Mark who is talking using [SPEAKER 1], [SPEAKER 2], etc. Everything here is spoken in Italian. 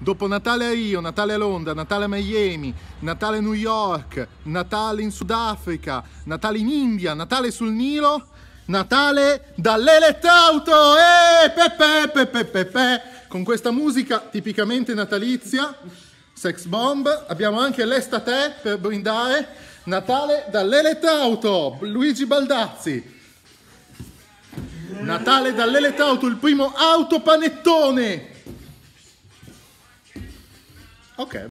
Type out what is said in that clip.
[SPEAKER 1] Dopo Natale a Rio, Natale a Londra, Natale a Miami, Natale a New York, Natale in Sudafrica, Natale in India, Natale sul Nilo, Natale dall'Elettrauto! Con questa musica tipicamente natalizia, Sex Bomb, abbiamo anche l'estate per brindare. Natale dall'Elettrauto, Luigi Baldazzi. Natale dall'Elettrauto, il primo autopanettone. Ok.